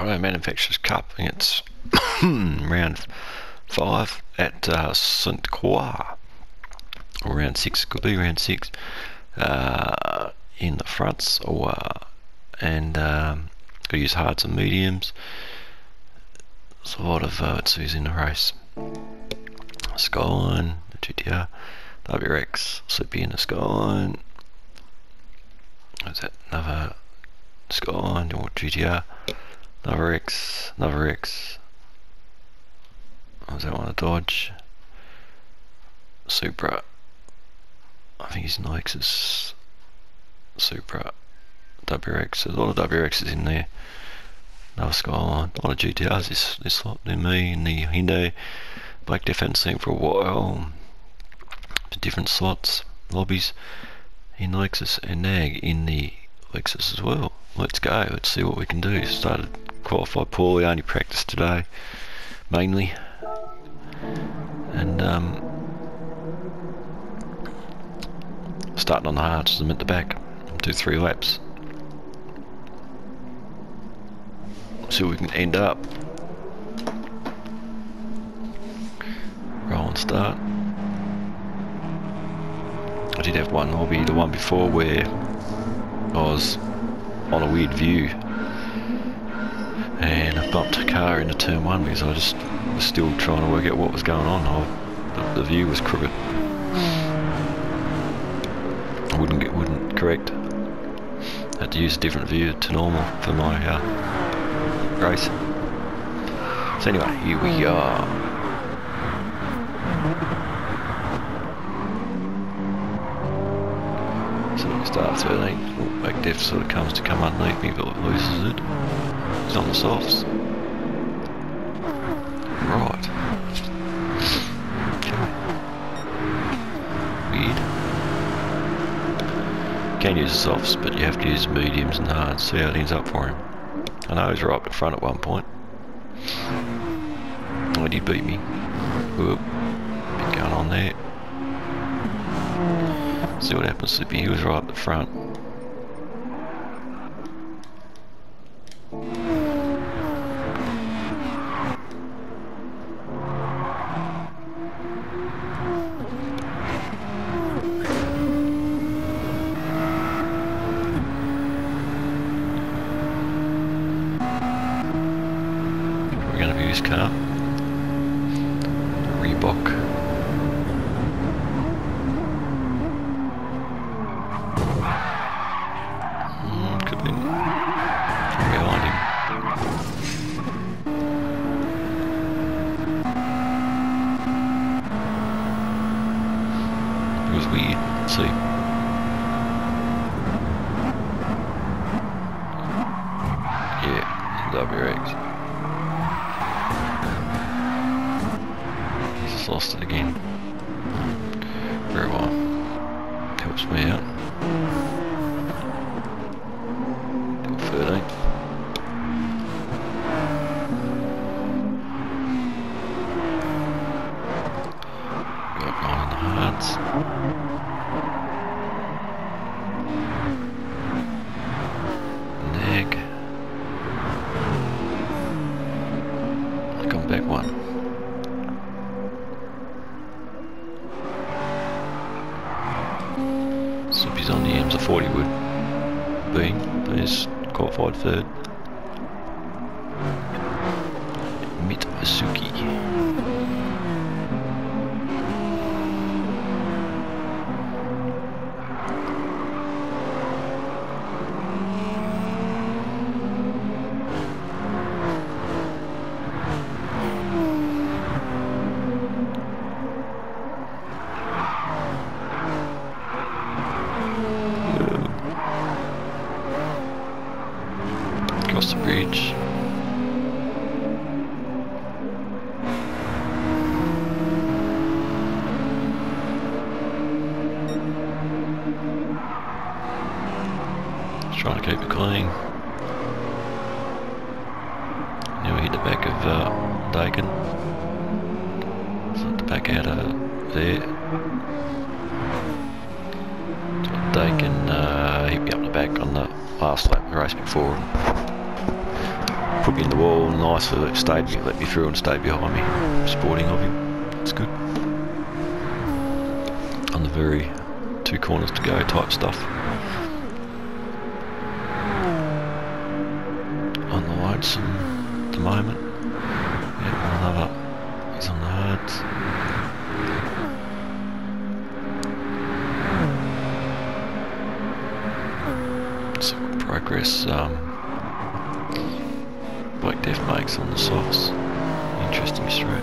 Righto, Manufacturers Cup, and it's round 5 at St Croix, or round 6, could be round 6, in the fronts, and got to use hards and mediums. There's a lot of who's in the race. Skyline, the GTR, WRX, Slippy in the Skyline. What's that? Another Skyline or GTR, another X. What was that one? A Dodge, Supra. I think he's in Lexus. Supra, WRX. There's a lot of WRXs in there. Another Skyline, a lot of GTRs. This lot, then me and the Hyundai. Black Death hadn't seen for a while. To different slots, lobbies in Lexus, and Nag in the Lexus as well. Let's go. Let's see what we can do. Started qualified poorly. Only practiced today, mainly, and starting on the hards as I'm at the back. Do 3 laps. See where we can end up. Roll and start. I did have one lobby, the one before, where I was on a weird view and I bumped a car into turn 1 because I just was still trying to work out what was going on. The view was crooked. I wouldn't correct. Had to use a different view to normal for my race. So anyway, here we are. Start 13, back def sort of comes to come underneath me, but loses it. He's on the softs. Right. Weird. You can use the softs, but you have to use mediums and hards. See how it ends up for him. I know he's right up the front at one point. Oh, he did beat me. Whoop. Bit going on there. See what happens, Slippy. He was right at the front. We're going to be this car. Reebok. Weird. Let's see. Yeah, WRX. He's just lost it again. Very well. Helps me out. 13. Got one in the hards. Neg. Come back one. Slippy's on the M's, a 40 would be, but he's qualified 3rd. Mitsuki. Across the bridge. Just trying to keep it clean. Now we hit the back of Dakin. So the back out of there. Dakin hit me up the back on the last lap of the race before. put me in the wall, and nicely let me through and stayed behind me. Sporting of him. It's good. On the very 2 corners to go type stuff. On the lonesome at the moment. Yeah, another. He's on the hards. Some progress Black Death makes on the softs. Interesting straight.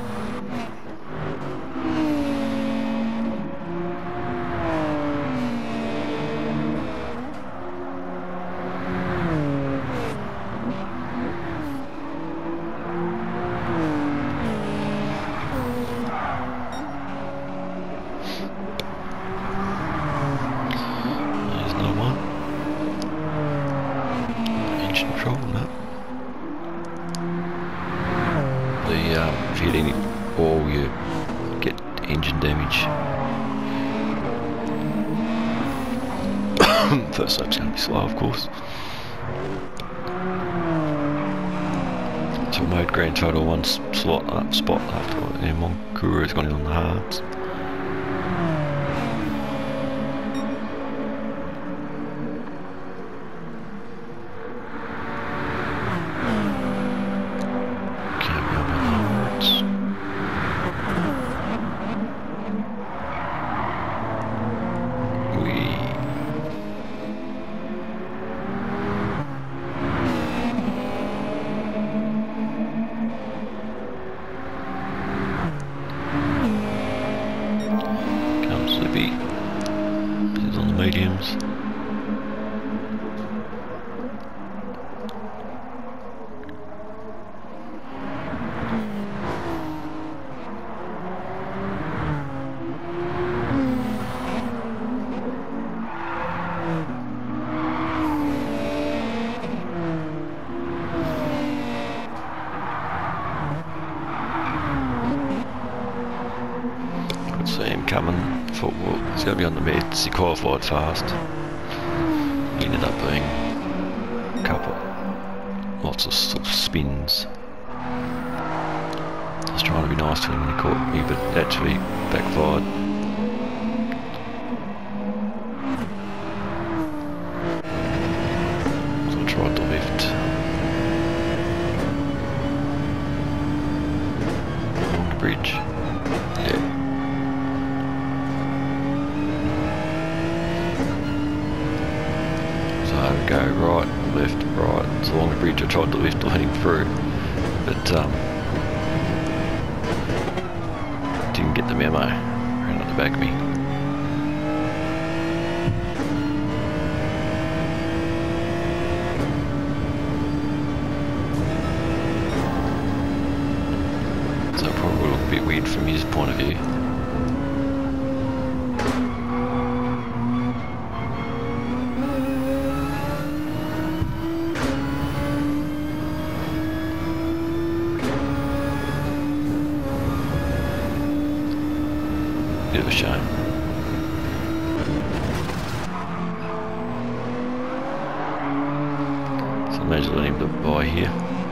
If you hit any wall, you get engine damage. First lap's going to be slow, of course. So I made grand total 1 spot after Monkuru's gone in on the hards. He's on the mediums. Could see him coming. Thought, well, he's going to be on the mids. He qualified fast. He ended up being a couple, lots of sort of spins. I was trying to be nice to him when he caught me, but actually backfired. So I tried to lift along the bridge. Yeah. Go right, left, right. It's along the bridge. I tried to lift to let him through, but didn't get the memo. Ran on the back of me. So it probably will look a bit weird from his point of view. Bit of a shame. So imagine letting him to buy here.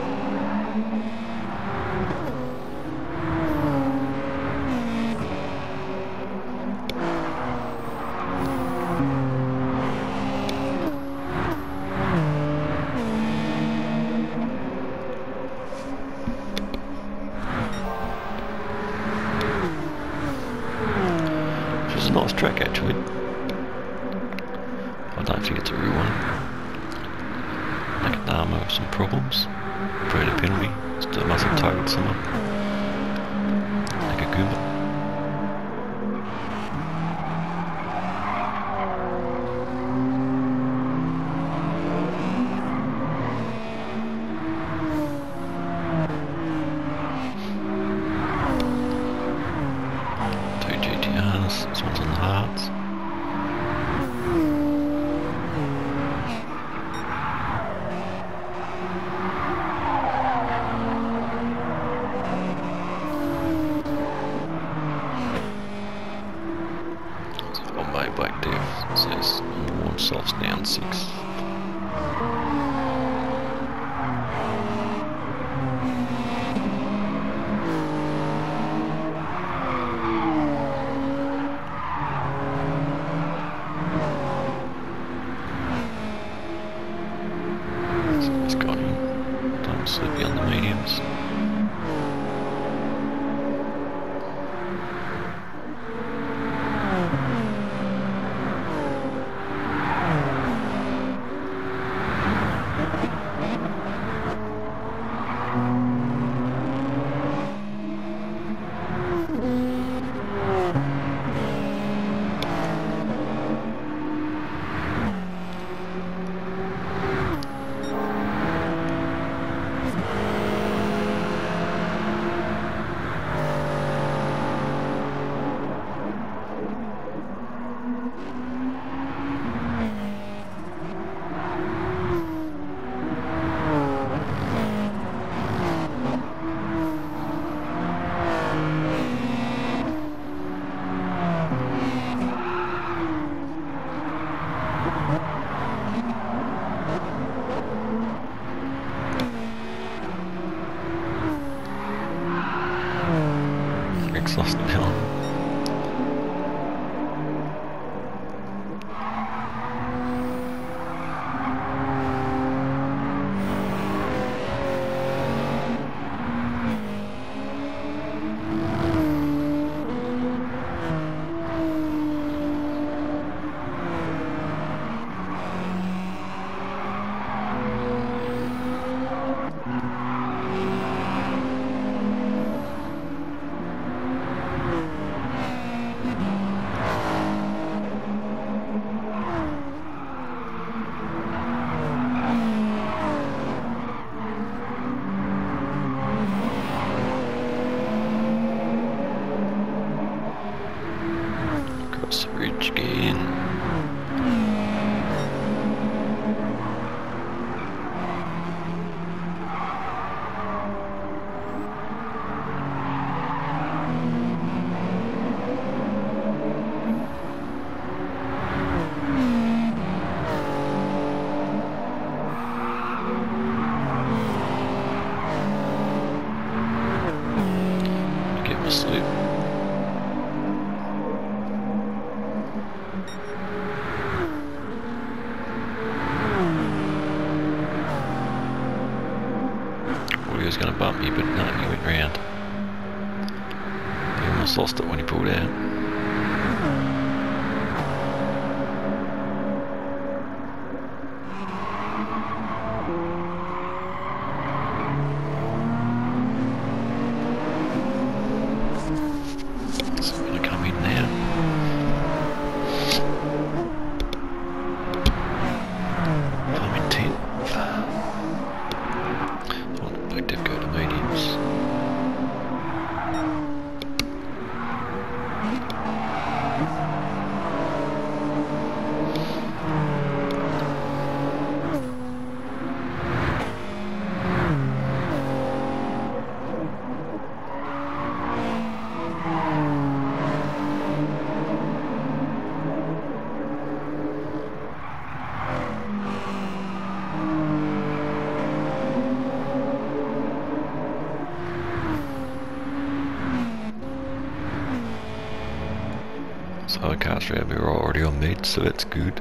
It's a nice track actually. I don't think it's a real one. Like an armour with some problems. Probably a penalty. Still must have targeted someone. Like a Goomba. This one's on the hards. Slippy on the mediums. Exhaust now. Across the bridge again. Get my sleep. He was going to bump me, but no, he went round. He almost lost it when he pulled out. So I'm going to come in now. I'm in 10th. Go to mediums. So I can't say we were already on mid, so that's good.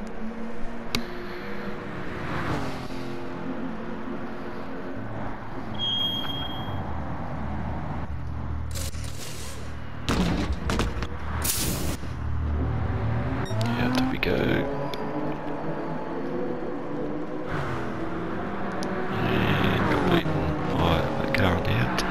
Yeah, there we go. And got beaten by the car on the out.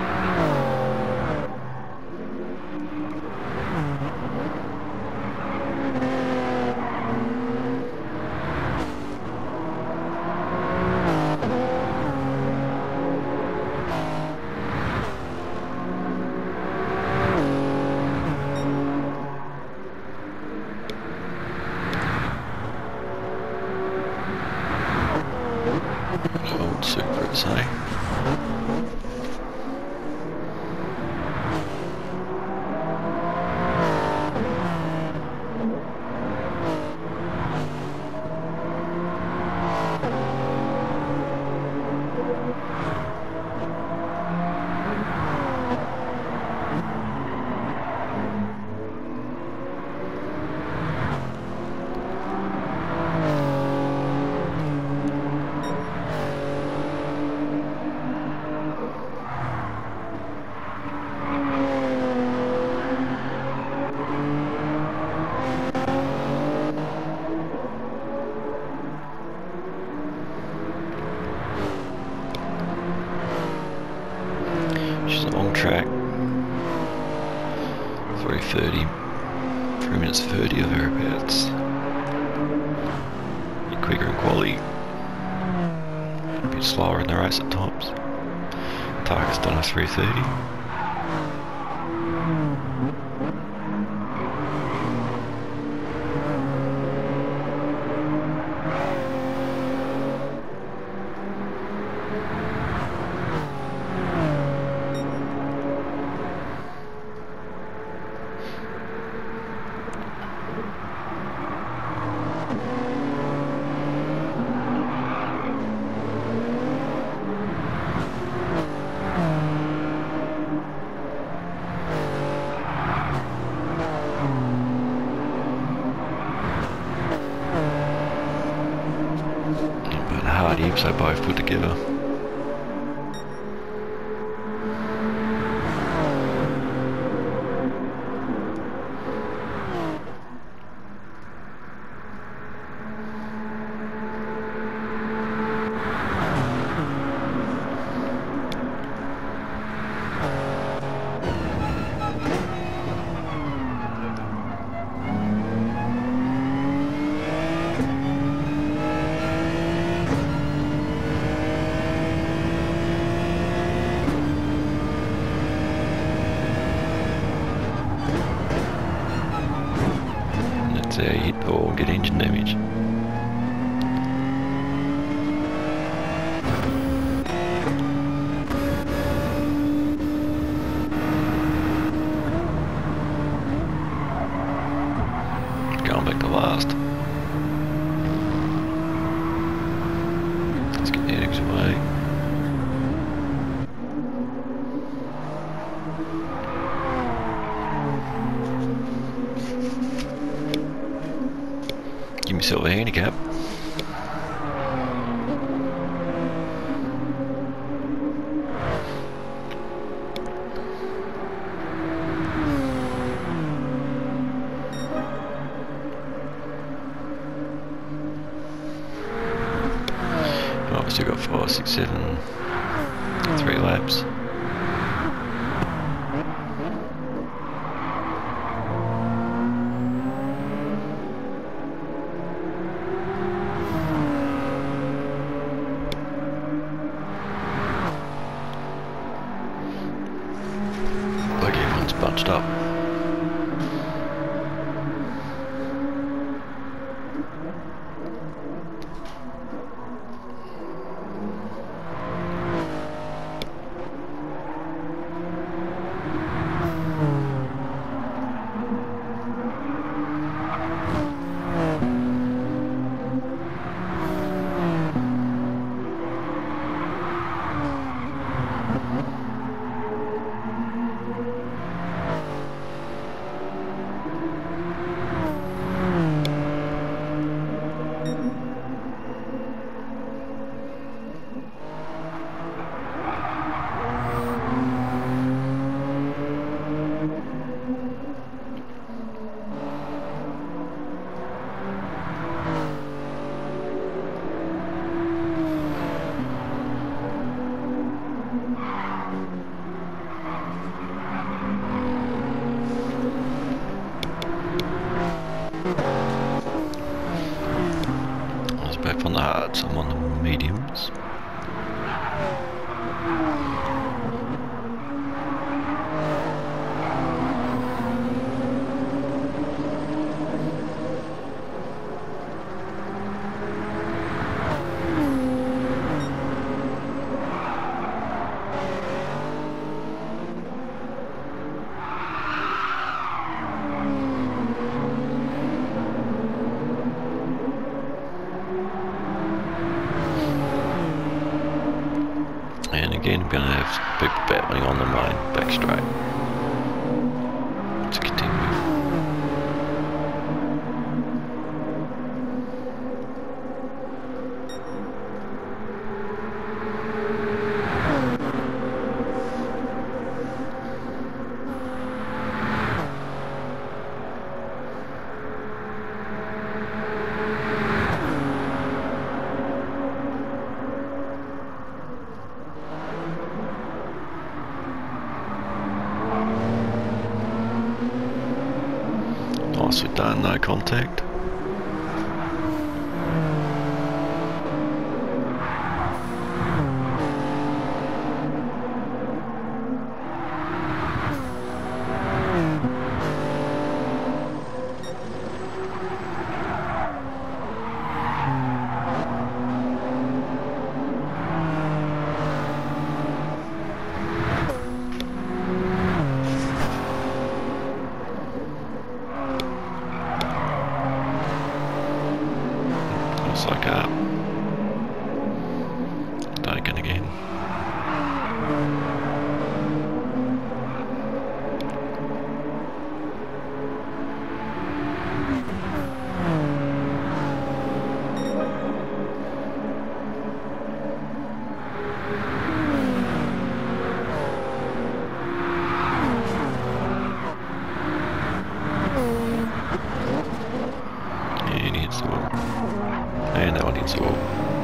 It's a long track. 3:30. 3 minutes 30 or thereabouts. Bit quicker in quality. A bit slower in the race at times. Target's done a 3:30. So both put together. Hit or get engine damage. Going back to last. Let's get the eggs away. Give myself a handicap. Oh, I've still got 5, 6, 7, 3 laps. Bunched up. Both on the hards, I'm on the mediums. And again, I'm going to have people battling on the main back straight to continue. Whilst we've done no contact. Looks like taken again. And he hits the wall. And that one hits the wall.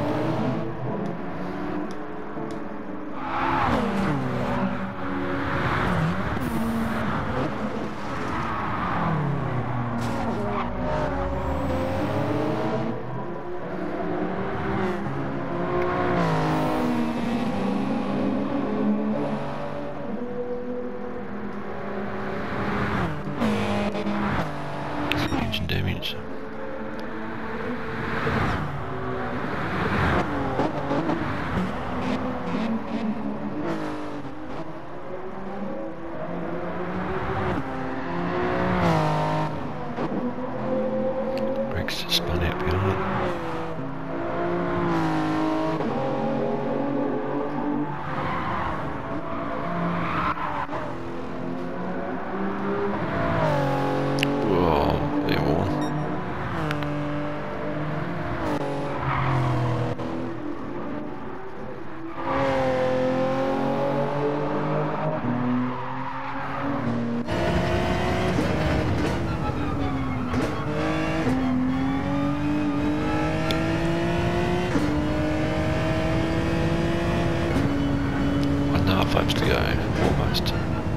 Some engine damage. Brakes just spun out behind. Whoa, they're worn. Laps to go, almost.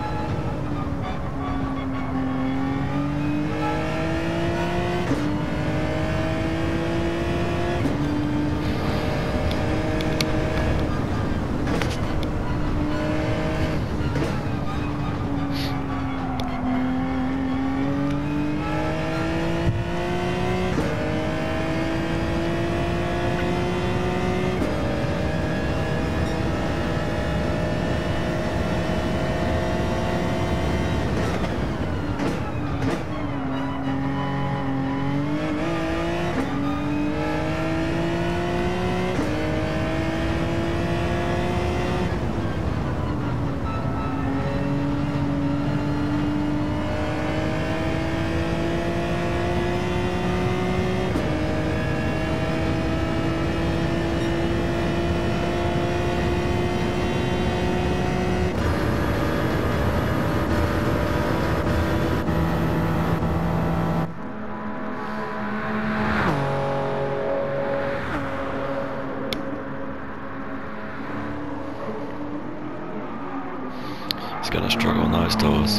He's gonna struggle on those doors.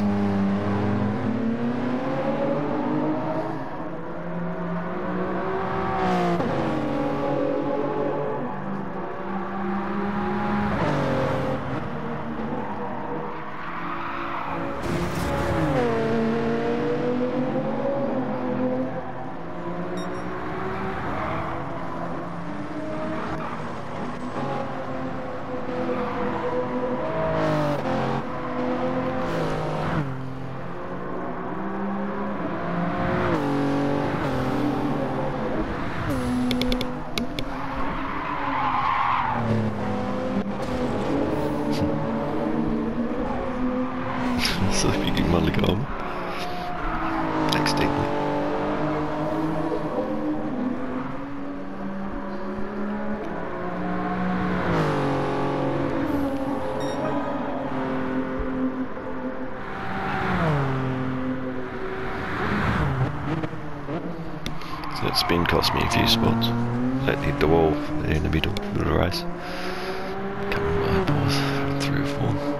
Så fick jag mal ligga om. Accidentally. So that spin cost me a few spots. That hit the wall there in the middle of the race. Coming by both 3 or 4.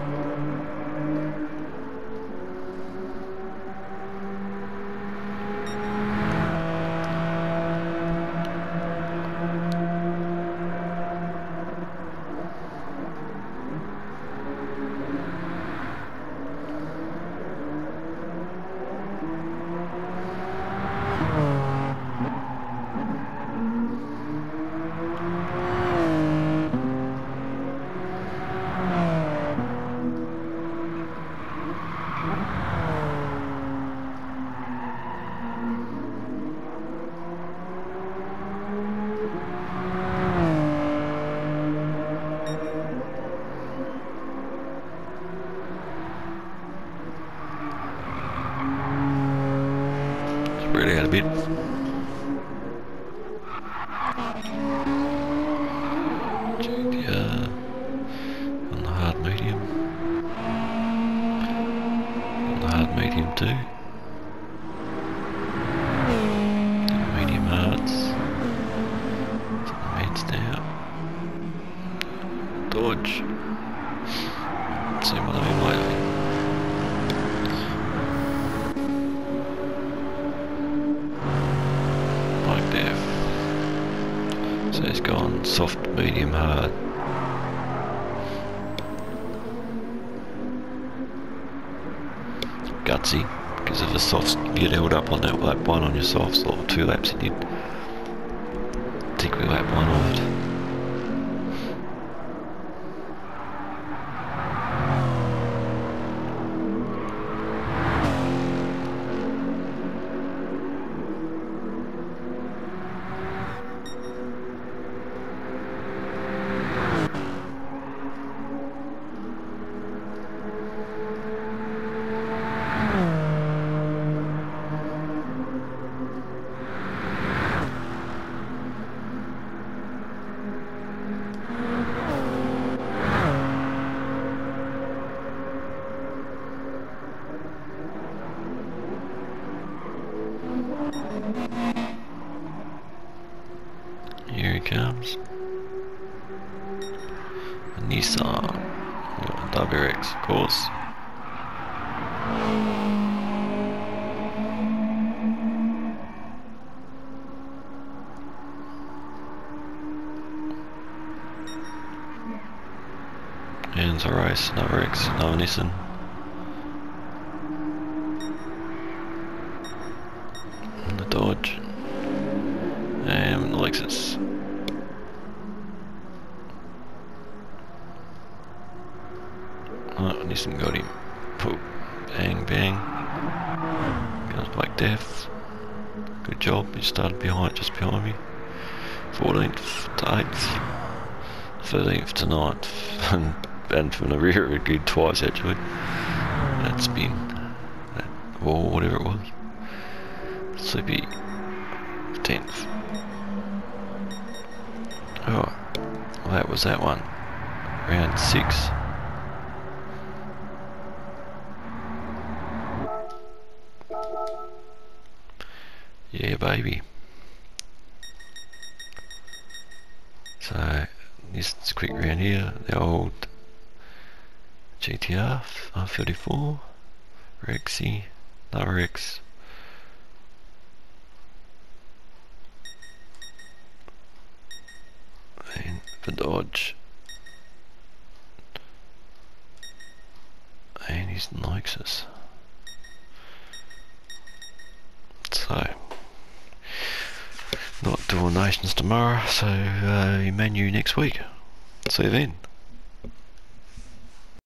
spread out a bit. GTR on the hard medium. On the hard medium too. Medium hards. Meds now. Dodge. Let's see what I mean lately. Like that. So he's gone soft, medium, hard. Gutsy, because if the softs get held up on that lap one on your softs, or 2 laps he did. I think we lap 1 of it. Here he comes. A Nissan. WRX, of course. Ends a race, another X, another Nissan. And the Dodge. And the Lexus. Oh, Nissan got him. Poop. Bang, bang. Comes Black Death. Good job, he started just behind me. 14th to 8th. 13th to 9th. And from the rear it did twice actually. That spin. That wall, whatever it was. Sleepy. 10th. Oh, well, that was that one. Round 6. Yeah, baby. So, this is a quick round here. The old GTR R34, Rexy, another X. And the Dodge. And his Lexus. So, not doing nations tomorrow, so menu next week. See you then.